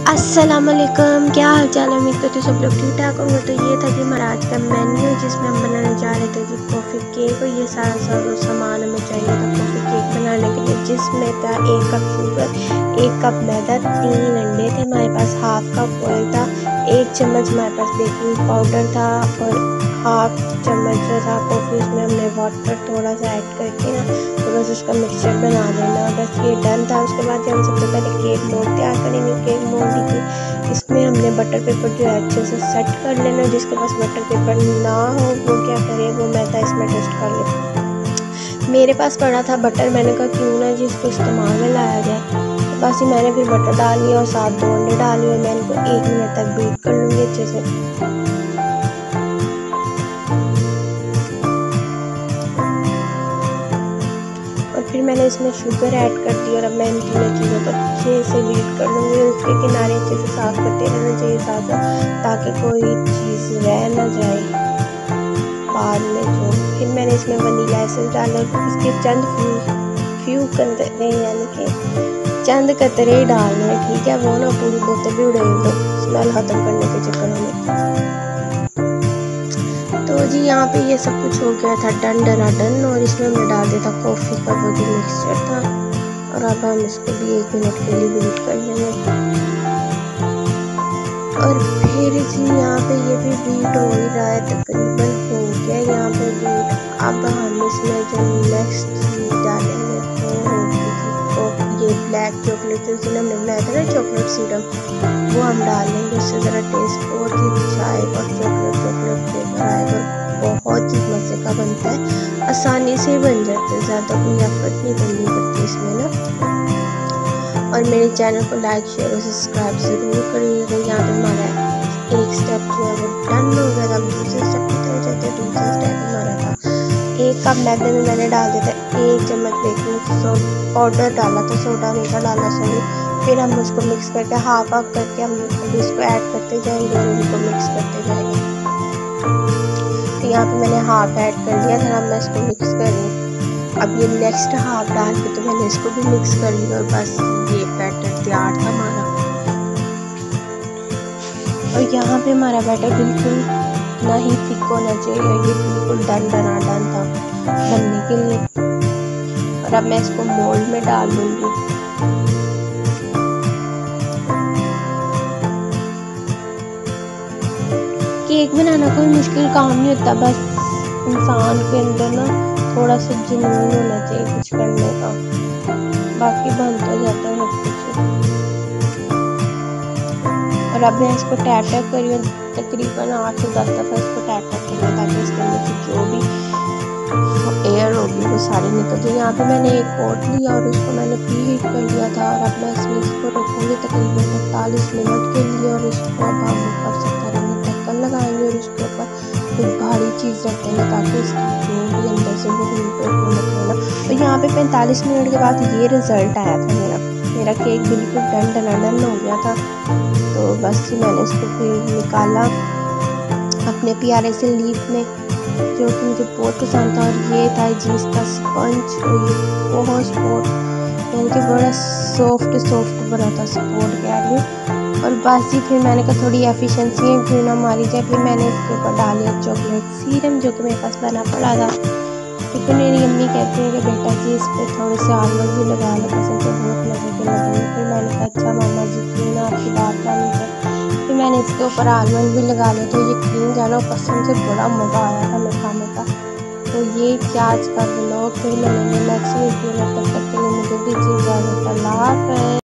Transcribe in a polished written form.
अस्सलामुअलैकुम, क्या हाल चाल है। उम्मीद करती हूँ सब लोग ठीक ठाक होंगे। तो ये था जी हमारा आज का मेन्यू, जिसमें हम बनाने जा रहे थे जी कॉफ़ी केक। और ये सारा सामान हमें चाहिए था कॉफ़ी केक बनाने के लिए, जिसमें था 1 कप शुगर, 1 कप मैदा, 3 अंडे थे हमारे पास, हाफ कप ऑयल था, 1 चम्मच हमारे पास बेकिंग पाउडर था और हाफ चम्मच जो था कॉफ़ी, उसमें हमने वाटर थोड़ा सा ऐड करके ना तो बस उसका मिक्सचर बना लेना, बस ये डन था। उसके बाद हम सबसे पहले केक मोल्ड तैयार करेंगे। केक मोल्ड की इसमें हमने बटर पेपर जो है अच्छे से सेट कर लेना। जिसके पास बटर पेपर ना हो वो क्या करे, वो मैदा इसमें टेस्ट कर ले। मेरे पास पड़ा था बटर, मैंने कहा क्यों ना जी इसको इस्तेमाल में लाया जाए। तो बस ही मैंने फिर बटर डाल लिया और साथ 2 अंडे डाल लिए। मैं इनको 1 मिनट तक बीट कर लूँगी अच्छे से। फिर मैंने इसमें शुगर ऐड कर दी और अब मैं इन तीनों चीज़ों को अच्छे से बीट कर लूँगी। उसके किनारे अच्छे से साफ करते रहना चाहिए साथ साथ, ताकि कोई चीज़ रह ना जाए बाद में जो। फिर मैंने इसमें वनीला एसेंस डाला, इसके फ्यू कतरे यानी कि चंद कतरे ही डालने हैं, ठीक है। वो ना पूरी बोतल भी उड़ेल दो स्मेल ख़त्म करने के चक्कर में। तो जी यहाँ पे ये सब कुछ हो गया था डन। और इसमें हमने डाल दिया था कॉफ़ी का वो जो मिक्सचर था, और अब हम इसको भी 1 मिनट के लिए बीट कर लेंगे। और फिर जी यहाँ पे ये भी बीट हो ही रहा है, तकरीबन हो गया यहाँ पे बीट। अब हम इसमें जो नेक्स्ट चीज़ डालेंगे वो होगी जी ये ब्लैक चॉकलेट, जिसने हमने बनाया था ना चॉकलेट सिरप, वो हम डाल लेंगे। उससे ज़रा टेस्ट बहुत ही अच्छा आएगा और चॉकलेट फ्लेवर आएगा, बहुत ही मज़े का बनता है। आसानी से बन जाता है, ज़्यादा कोई एफर्ट नहीं करनी पड़ती इसमें ना। और मेरे चैनल को लाइक शेयर और सब्सक्राइब ज़रूर करिएगा। यहाँ पे हमारा एक स्टेप जो है वो डन हो गया था। दूसरे स्टेप की तरफ जाते हैं। दूसरा स्टेप हमारा था 1 कप मैदे में मैंने डाल दिया था 1 चम्मच बेकिंग पाउडर डाला था, सोडा नहीं था डाला, सॉरी। फिर हम उसको मिक्स करके हाफ करके हम इसको ऐड करते जाएंगे और इनको मिक्स करते जाएंगे। तो यहाँ पे मैंने हाफ ऐड कर लिया था, अब मैं इसको मिक्स कर रही हूँ। अब ये नेक्स्ट हाफ डाल के तो मैंने इसको भी मिक्स कर लिया और बस ये बैटर तैयार था हमारा। और यहाँ पे हमारा बैटर बिल्कुल ना ही थिक होना चाहिए, ये बिल्कुल डन था बनने के लिए। और अब मैं इसको मोल्ड में डाल दूँगी। केक बनाना कोई मुश्किल काम नहीं होता, बस इंसान के अंदर ना थोड़ा सा जुनून होना चाहिए कुछ करने का, बाकी बन तो जाता है सब कुछ। और अब मैं इसको टैप करिए तकरीबन 8 से 10 दफ़ा इसको टैप करिए, ताकि इसके अंदर से जो भी एयर होगी वो सारी निकल जाए। यहाँ पे मैंने एक पॉट लिया और उसको मैंने प्री हीट कर लिया था, और अब मैं इसमें इसको रखूँगी तकरीबन 45 मिनट के लिए। और इसको अब हम ऊपर से करेंगे ढक्कन लगाएंगे और उसके ऊपर कोई भारी चीज़ रख देंगे, ताकि इसकी जो भी अंदर से वो लेना। तो यहाँ पे 45 मिनट के बाद ये रिज़ल्ट आया था मेरा केक बिल्कुल डन हो गया था। तो बस मैंने इसको फिर निकाला अपने प्यारे से लीफ में, जो कि मुझे बहुत पसंद था। और ये था जी इसका स्पंज, और ये बहुत स्पोर्ट यानी कि बड़ा सॉफ्ट बना था, स्पोर्ट कह रही हूँ। और बस जी फिर मैंने कहा थोड़ी एफिशिएंसी क्यों ना मारी जाए, फिर मैंने इसके ऊपर डाल दिया चॉकलेट सीरम, जो कि मेरे पास बना पड़ा था। फिर मेरी अम्मी कहती है कि बेटा जी इस पर थोड़े से आलमंड भी लगा लो, कसम से बहुत मज़े के लगेंगे। फिर मैंने कहा अच्छा मामा जी क्यों ना, आपकी बात मानी जाए। फिर मैंने इसके ऊपर आलमंड भी लगा लिया। तो यकीन जानो कसम से बड़ा मज़ा आया था मैं खाने का। तो ये क्या आज का व्लॉग, फिर मिलेंगे नेक्स्ट वीडियो में, तब तक के लिए मुझे दीजिए इजाज़त। अल्लाह हाफ़िज़।